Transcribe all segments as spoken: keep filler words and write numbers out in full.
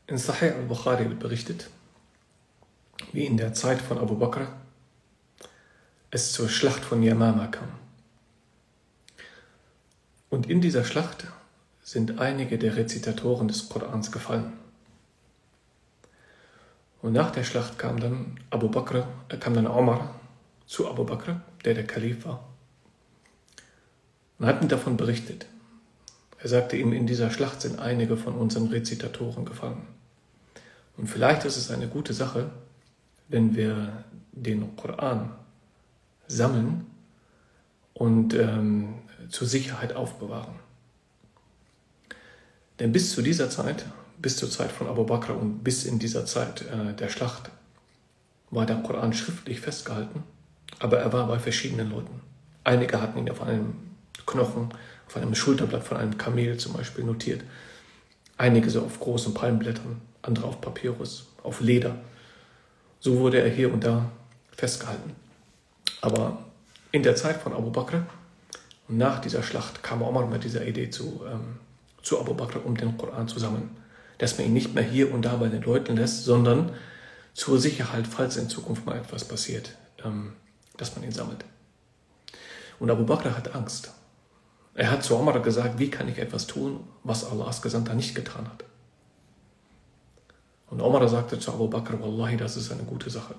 In Sahih al-Bukhari wird berichtet, wie in der Zeit von Abu Bakr es zur Schlacht von Yamama kam. Und in dieser Schlacht sind einige der Rezitatoren des Korans gefallen. Und nach der Schlacht kam dann Abu Bakr, äh, kam dann Omar zu Abu Bakr, der der Kalif war, und hat ihm davon berichtet. Er sagte ihm, in dieser Schlacht sind einige von unseren Rezitatoren gefallen. Und vielleicht ist es eine gute Sache, wenn wir den Koran sammeln und ähm, zur Sicherheit aufbewahren. Denn bis zu dieser Zeit, bis zur Zeit von Abu Bakr und bis in dieser Zeit äh, der Schlacht, war der Koran schriftlich festgehalten, aber er war bei verschiedenen Leuten. Einige hatten ihn auf einem Knochen, auf einem Schulterblatt von einem Kamel zum Beispiel notiert. Einige so auf großen Palmblättern, andere auf Papyrus, auf Leder. So wurde er hier und da festgehalten. Aber in der Zeit von Abu Bakr und nach dieser Schlacht kam Omar mit dieser Idee zu, ähm, zu Abu Bakr, um den Koran zu sammeln. Dass man ihn nicht mehr hier und da bei den Leuten lässt, sondern zur Sicherheit, falls in Zukunft mal etwas passiert, ähm, dass man ihn sammelt. Und Abu Bakr hat Angst. Er hat zu Omar gesagt, wie kann ich etwas tun, was Allahs Gesandter nicht getan hat. Und Omar sagte zu Abu Bakr, Wallahi, das ist eine gute Sache.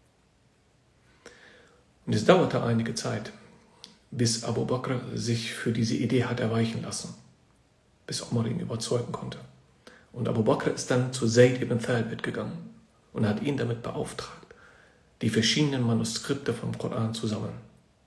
Und es dauerte einige Zeit, bis Abu Bakr sich für diese Idee hat erweichen lassen, bis Omar ihn überzeugen konnte. Und Abu Bakr ist dann zu Zayd ibn Thabit gegangen und hat ihn damit beauftragt, die verschiedenen Manuskripte vom Koran zu sammeln.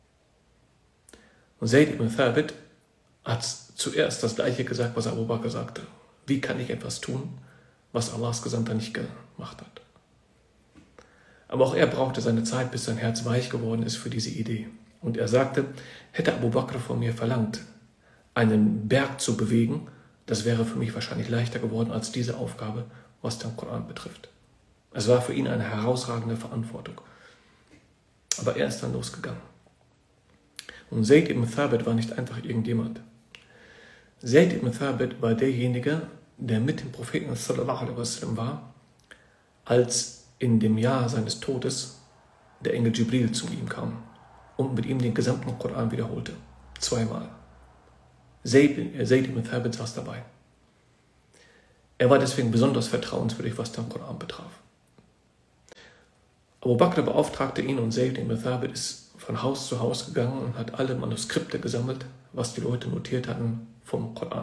Und Zayd ibn Thabit hat zuerst das Gleiche gesagt, was Abu Bakr sagte. Wie kann ich etwas tun, was Allahs Gesandter nicht gemacht hat? Aber auch er brauchte seine Zeit, bis sein Herz weich geworden ist für diese Idee. Und er sagte, hätte Abu Bakr von mir verlangt, einen Berg zu bewegen, das wäre für mich wahrscheinlich leichter geworden als diese Aufgabe, was den Koran betrifft. Es war für ihn eine herausragende Verantwortung. Aber er ist dann losgegangen. Und Zayd ibn Thabit war nicht einfach irgendjemand. Zayd ibn Thabit war derjenige, der mit dem Propheten sallallahu alaihi wasallam war, als in dem Jahr seines Todes der Engel Jibril zu ihm kam und mit ihm den gesamten Koran wiederholte. Zweimal. Zayd ibn Thabit saß dabei. Er war deswegen besonders vertrauenswürdig, was den Koran betraf. Abu Bakr beauftragte ihn und Zayd ibn Thabit ist von Haus zu Haus gegangen und hat alle Manuskripte gesammelt, was die Leute notiert hatten vom Koran.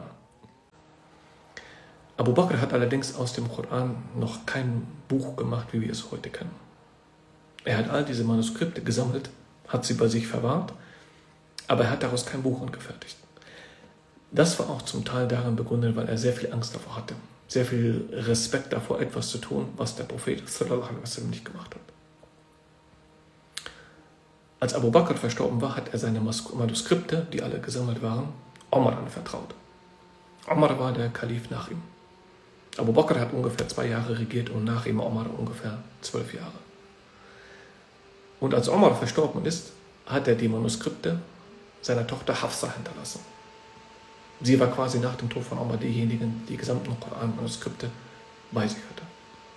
Abu Bakr hat allerdings aus dem Koran noch kein Buch gemacht, wie wir es heute kennen. Er hat all diese Manuskripte gesammelt, hat sie bei sich verwahrt, aber er hat daraus kein Buch angefertigt. Das war auch zum Teil daran begründet, weil er sehr viel Angst davor hatte, sehr viel Respekt davor, etwas zu tun, was der Prophet sallallahu alaihi wasallam nicht gemacht hat. Als Abu Bakr verstorben war, hat er seine Manuskripte, die alle gesammelt waren, Omar anvertraut. Omar war der Kalif nach ihm. Abu Bakr hat ungefähr zwei Jahre regiert und nach ihm Omar ungefähr zwölf Jahre. Und als Omar verstorben ist, hat er die Manuskripte seiner Tochter Hafsa hinterlassen. Sie war quasi nach dem Tod von Omar diejenigen, die gesamten Koran-Manuskripte bei sich hatte.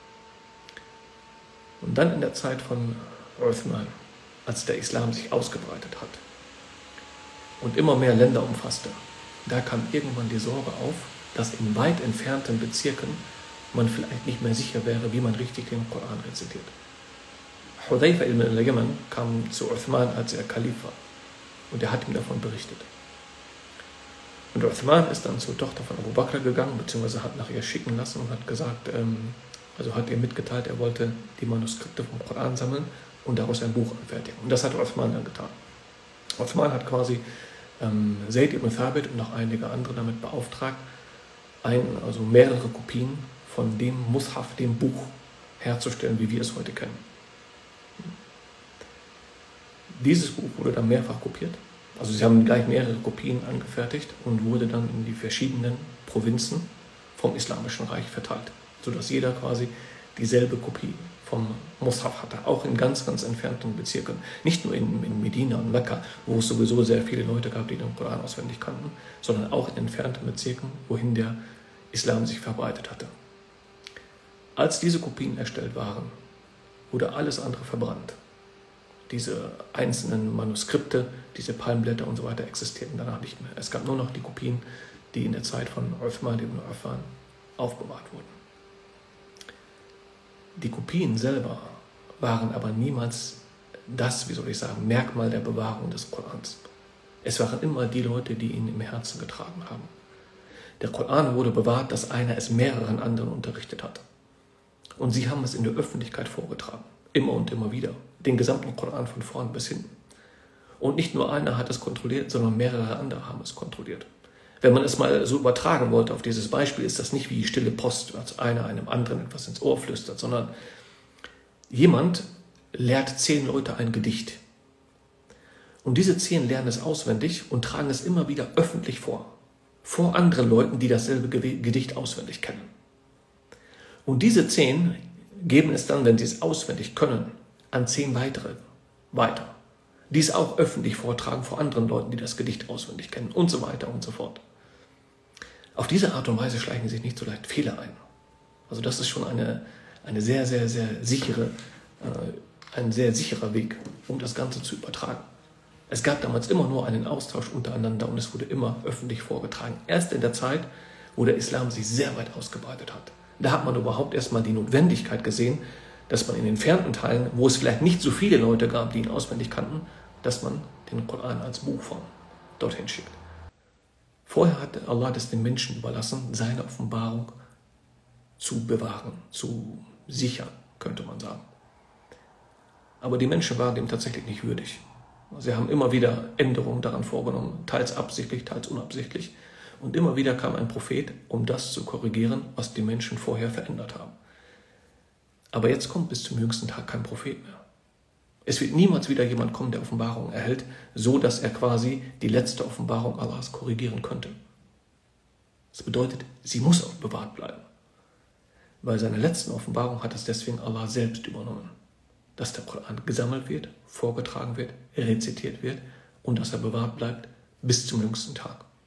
Und dann in der Zeit von Uthman, als der Islam sich ausgebreitet hat und immer mehr Länder umfasste, da kam irgendwann die Sorge auf, dass in weit entfernten Bezirken man vielleicht nicht mehr sicher wäre, wie man richtig den Koran rezitiert. Hudayfa ibn al-Yaman kam zu Uthman, als er Kalif war, und er hat ihm davon berichtet. Und Uthman ist dann zur Tochter von Abu Bakr gegangen, beziehungsweise hat nach ihr schicken lassen und hat gesagt, ähm, also hat ihr mitgeteilt, er wollte die Manuskripte vom Koran sammeln und daraus ein Buch anfertigen. Und das hat Uthman dann getan. Uthman hat quasi ähm, Zayd ibn Thabit und noch einige andere damit beauftragt, ein, also mehrere Kopien von dem Mushaf, dem Buch, herzustellen, wie wir es heute kennen. Dieses Buch wurde dann mehrfach kopiert. Also sie haben gleich mehrere Kopien angefertigt und wurde dann in die verschiedenen Provinzen vom Islamischen Reich verteilt, sodass jeder quasi dieselbe Kopie vom Mushaf hatte, auch in ganz, ganz entfernten Bezirken. Nicht nur in, in Medina und Mekka, wo es sowieso sehr viele Leute gab, die den Koran auswendig kannten, sondern auch in entfernten Bezirken, wohin der Islam sich verbreitet hatte. Als diese Kopien erstellt waren, wurde alles andere verbrannt. Diese einzelnen Manuskripte, diese Palmblätter und so weiter existierten danach nicht mehr. Es gab nur noch die Kopien, die in der Zeit von Uthman ibn Affan aufbewahrt wurden. Die Kopien selber waren aber niemals das, wie soll ich sagen, Merkmal der Bewahrung des Korans. Es waren immer die Leute, die ihn im Herzen getragen haben. Der Koran wurde bewahrt, dass einer es mehreren anderen unterrichtet hat. Und sie haben es in der Öffentlichkeit vorgetragen. Immer und immer wieder. Den gesamten Koran von vorn bis hinten. Und nicht nur einer hat es kontrolliert, sondern mehrere andere haben es kontrolliert. Wenn man es mal so übertragen wollte auf dieses Beispiel, ist das nicht wie stille Post, als einer einem anderen etwas ins Ohr flüstert, sondern jemand lehrt zehn Leute ein Gedicht. Und diese zehn lernen es auswendig und tragen es immer wieder öffentlich vor. Vor anderen Leuten, die dasselbe Gedicht auswendig kennen. Und diese zehn geben es dann, wenn sie es auswendig können, an zehn weitere weiter. Die es auch öffentlich vortragen vor anderen Leuten, die das Gedicht auswendig kennen und so weiter und so fort. Auf diese Art und Weise schleichen sich nicht so leicht Fehler ein. Also das ist schon eine, eine sehr, sehr, sehr sichere, äh, ein sehr sicherer Weg, um das Ganze zu übertragen. Es gab damals immer nur einen Austausch untereinander und es wurde immer öffentlich vorgetragen. Erst in der Zeit, wo der Islam sich sehr weit ausgebreitet hat. Da hat man überhaupt erstmal die Notwendigkeit gesehen, dass man in entfernten Teilen, wo es vielleicht nicht so viele Leute gab, die ihn auswendig kannten, dass man den Koran als Buchform dorthin schickt. Vorher hat Allah das den Menschen überlassen, seine Offenbarung zu bewahren, zu sichern, könnte man sagen. Aber die Menschen waren dem tatsächlich nicht würdig. Sie haben immer wieder Änderungen daran vorgenommen, teils absichtlich, teils unabsichtlich. Und immer wieder kam ein Prophet, um das zu korrigieren, was die Menschen vorher verändert haben. Aber jetzt kommt bis zum jüngsten Tag kein Prophet mehr. Es wird niemals wieder jemand kommen, der Offenbarung erhält, so dass er quasi die letzte Offenbarung Allahs korrigieren könnte. Das bedeutet, sie muss auch bewahrt bleiben. Bei seiner letzten Offenbarung hat es deswegen Allah selbst übernommen, dass der Koran gesammelt wird, vorgetragen wird, rezitiert wird und dass er bewahrt bleibt bis zum jüngsten Tag.